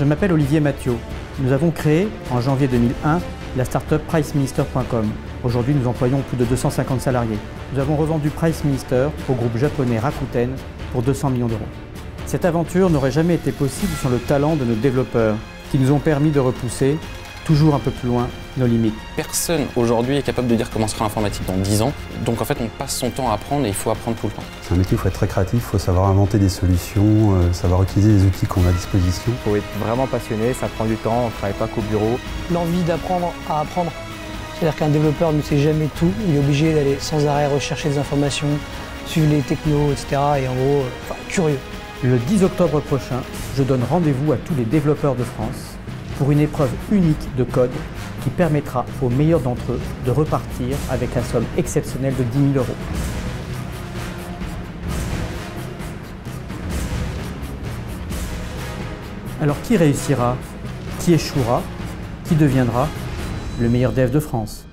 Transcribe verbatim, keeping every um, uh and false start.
Je m'appelle Olivier Mathieu. Nous avons créé, en janvier deux mille un, la start-up price minister point com. Aujourd'hui, nous employons plus de deux cent cinquante salariés. Nous avons revendu Price Minister au groupe japonais Rakuten pour deux cents millions d'euros. Cette aventure n'aurait jamais été possible sans le talent de nos développeurs, qui nous ont permis de repousser toujours un peu plus loin nos limites. Personne aujourd'hui est capable de dire comment sera l'informatique dans dix ans. Donc en fait, on passe son temps à apprendre et il faut apprendre tout le temps. C'est un métier où il faut être très créatif, il faut savoir inventer des solutions, euh, savoir utiliser les outils qu'on a à disposition. Il faut être vraiment passionné, ça prend du temps, on ne travaille pas qu'au bureau. L'envie d'apprendre à apprendre. C'est-à-dire qu'un développeur ne sait jamais tout, il est obligé d'aller sans arrêt rechercher des informations, suivre les technos, et cetera. Et en gros, euh, enfin, curieux. Le dix octobre prochain, je donne rendez-vous à tous les développeurs de France pour une épreuve unique de code qui permettra aux meilleurs d'entre eux de repartir avec la somme exceptionnelle de dix mille euros. Alors qui réussira? Qui échouera? Qui deviendra le meilleur dev de France?